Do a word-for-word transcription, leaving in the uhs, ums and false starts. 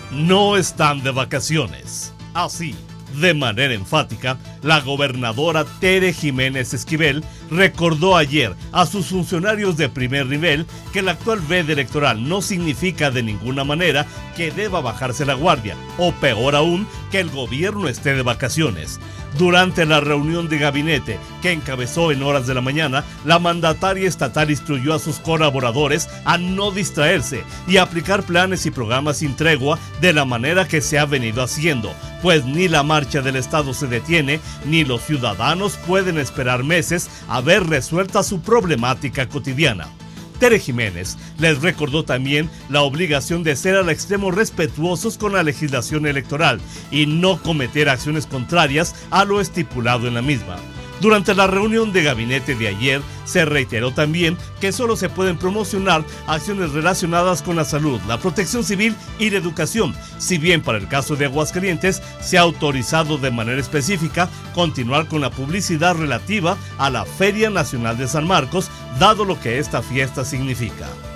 no están de vacaciones. Así, de manera enfática, la gobernadora Tere Jiménez Esquivel recordó ayer a sus funcionarios de primer nivel que el actual veda electoral no significa de ninguna manera que deba bajarse la guardia, o peor aún, que el gobierno esté de vacaciones. Durante la reunión de gabinete que encabezó en horas de la mañana, la mandataria estatal instruyó a sus colaboradores a no distraerse y aplicar planes y programas sin tregua de la manera que se ha venido haciendo, pues ni la marcha del Estado se detiene, ni los ciudadanos pueden esperar meses a ver resuelta su problemática cotidiana. Tere Jiménez les recordó también la obligación de ser al extremo respetuosos con la legislación electoral y no cometer acciones contrarias a lo estipulado en la misma. Durante la reunión de gabinete de ayer, se reiteró también que solo se pueden promocionar acciones relacionadas con la salud, la protección civil y la educación, si bien para el caso de Aguascalientes se ha autorizado de manera específica continuar con la publicidad relativa a la Feria Nacional de San Marcos, dado lo que esta fiesta significa.